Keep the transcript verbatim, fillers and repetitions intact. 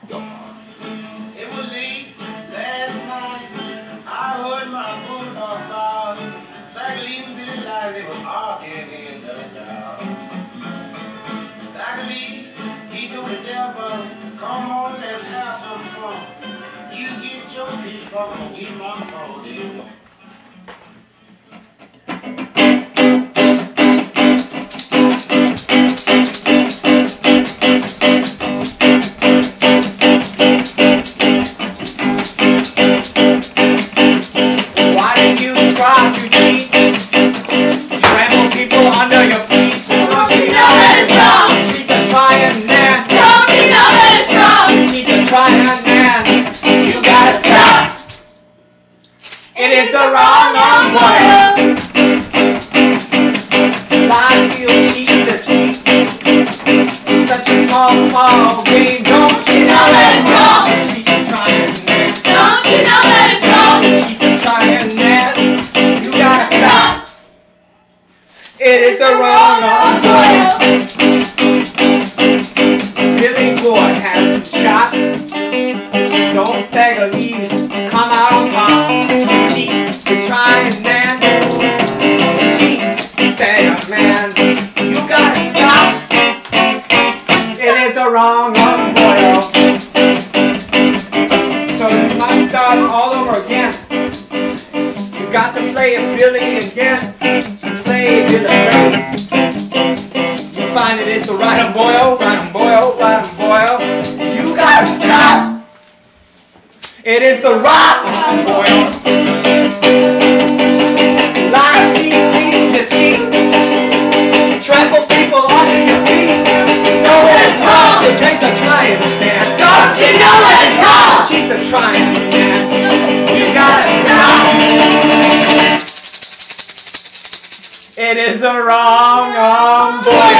It was late last night. I heard my bulldog bark. Like leaving to the light, they were arguing in the dark. Staggerly, he do the devil. Come on, let's have some fun. You get your feet on, get my phone. It is the wrong wrong way. Lies you keep the seat. Such a small, small game. Don't you know that it's wrong? Keep trying, man. Don't you know that it's wrong? Keep trying, man. You gotta stop. It is the wrong wrong way. Billy Boy has been shot. Don't take a lead. Come out on top. You're trying, man. Say, man, you gotta stop. It is a wrong wrong boil. So you must start all over again. You got to play it Billy again. Play Billy. You find it is the right and boil, right and boil, right and boil. You gotta stop. It is the rock boil. Lies, cheat, cheat, deceit. Trample people under your feet. Know that it's wrong to take the client stand. Don't you know that it's wrong? Keep the trying, man. You gotta stop. It is the wrong, wrong boil.